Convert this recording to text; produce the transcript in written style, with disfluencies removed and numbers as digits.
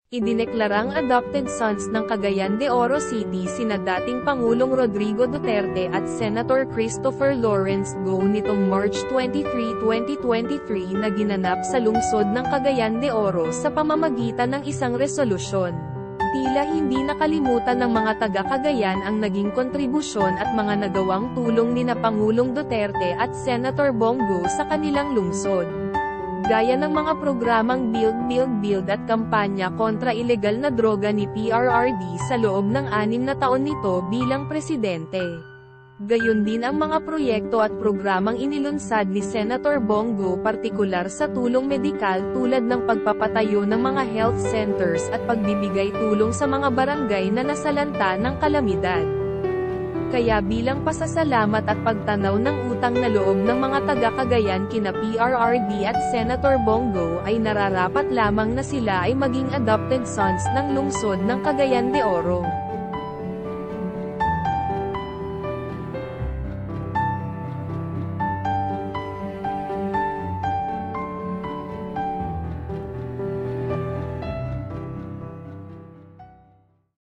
Idineklarang adopted sons ng Cagayan de Oro City sina dating Pangulong Rodrigo Duterte at Senator Christopher Lawrence Go nitong March 23, 2023 na ginanap sa lungsod ng Cagayan de Oro sa pamamagitan ng isang resolusyon. Tila hindi nakalimutan ng mga taga-Cagayan ang naging kontribusyon at mga nagawang tulong nina Pangulong Duterte at Senator Bongo sa kanilang lungsod. Gaya ng mga programang Build at kampanya kontra ilegal na droga ni PRRD sa loob ng 6 na taon nito bilang presidente. Gayon din ang mga proyekto at programang inilunsad ni Senator Bongo partikular sa tulong medikal tulad ng pagpapatayo ng mga health centers at pagbibigay tulong sa mga barangay na nasalanta ng kalamidad. Kaya bilang pasasalamat at pagtanaw ng utang na loob ng mga taga-Cagayan kina PRRD at Senator Bongo ay nararapat lamang na sila ay maging adopted sons ng lungsod ng Cagayan de Oro.